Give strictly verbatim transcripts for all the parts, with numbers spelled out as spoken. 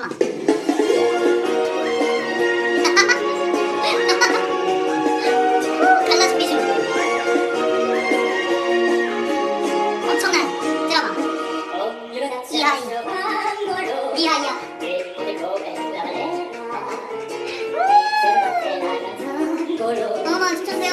잠깐만. 갈라진 비중. 엄청난 드라마. 이하이. 이하이야. 어머, 집중하세요.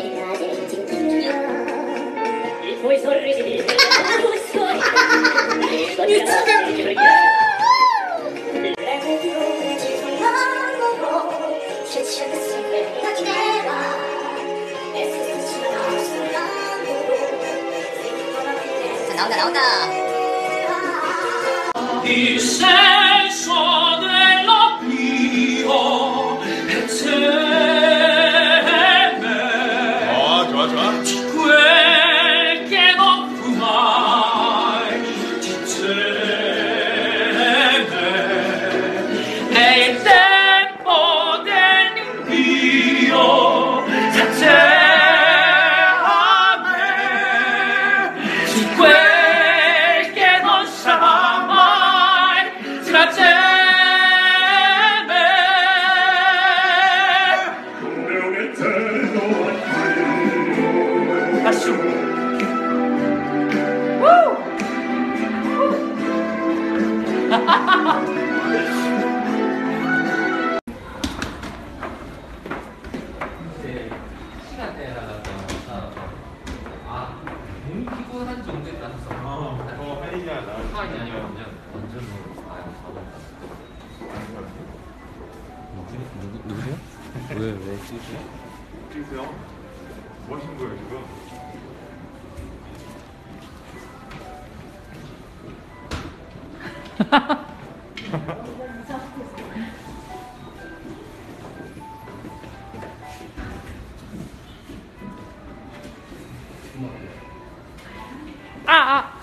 자, 나온다, 나온다. Il senso dell'oblio è teme. 아, 좋아, 좋아. Quel che non fu mai ti teme. È il tempo dell'invio tra te a me. Su quel che non sarà mai tra te e me. Come un eterno Lassù. 시간대라서 아 몸이 피곤한 정도에 따라서 어, 더 하이냐, 나. 상황이 아니면 완전 완전 뭐 아예 누구, 누구세요? 왜, 왜 찍으세요? 찍으세요? 뭐 하신 거예요, 지금? 아 아.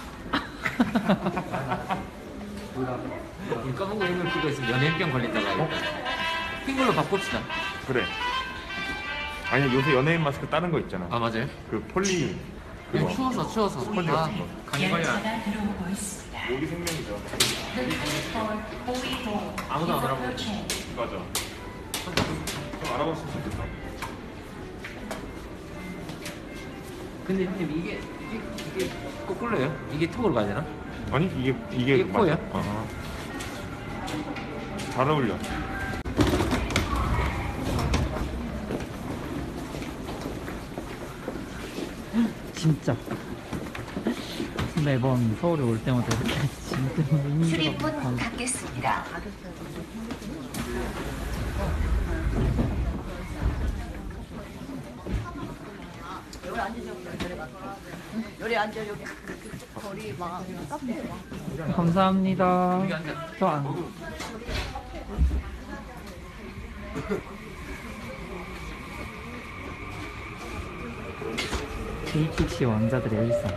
이 검은 거 입는 피고 있으면 연예인병 걸린다고 하고 핑글로 바꿉시다. 그래. 아니, 요새 연예인 마스크 다른 거 있잖아. 아 맞아요? 그 폴리, 그냥 그거. 추워서 추워서 폴리 아, 같은 거. 감기 걸려. 모기 생명이죠. 아무도 안 알아보고. 맞아. 좀 알아봤으면 좋겠다. 근데 형님 이게 이게 이게 거꾸로예요? 이게 턱으로 가야 되나? 아니, 이게, 이게. 이게 코야? 맞아. 어. 잘 어울려. 진짜 매번 서울에 올 때마다 이렇게 짐 때문에 출입문 힘들어. 닫겠습니다. 감사합니다. 여기 앉아. 저 안. 케이키씨 왕자들의 일상.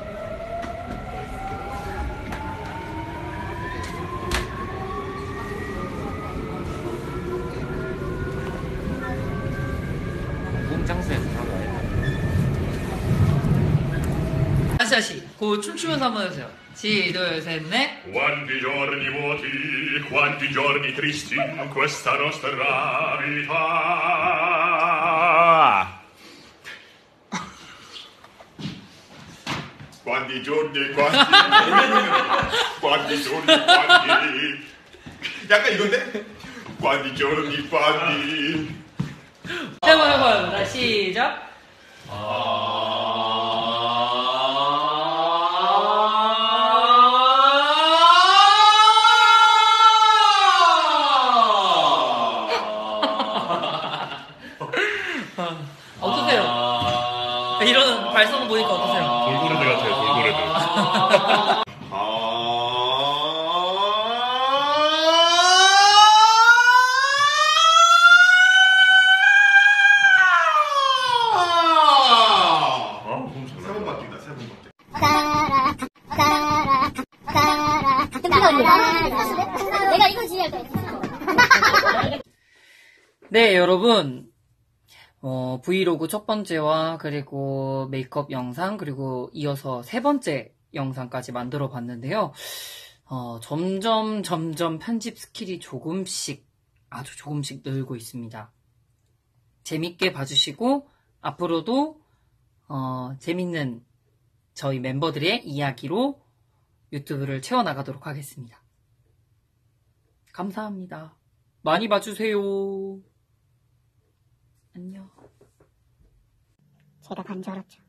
공장소에서 하고 와야 다시 다시 그 춤추면서 한번 해주세요. 시, 둘, 셋, 넷. Quanti giorni vuoti, quanti giorni tristi in questa nostra vita. Quanti giorni, quanti quanti giorni, quanti. 약간 이건데? Quanti giorni, quanti. 해봐 해봐요. 자 시작. 어떠세요? 이런 발성 보니까 어떠세요? 돌고래들 같아요, 돌고래들. 세번 바뀐다, 세 번 바뀐다. 따라 따라 따라 같은 거 내가 이거 지휘할 거야. 네 여러분 어, 브이로그 첫 번째와 그리고 메이크업 영상 그리고 이어서 세 번째 영상까지 만들어 봤는데요. 어, 점점 점점 편집 스킬이 조금씩 아주 조금씩 늘고 있습니다. 재밌게 봐주시고 앞으로도 어, 재밌는 저희 멤버들의 이야기로 유튜브를 채워나가도록 하겠습니다. 감사합니다. 많이 봐주세요. 안녕. 제가 간 줄 알았죠.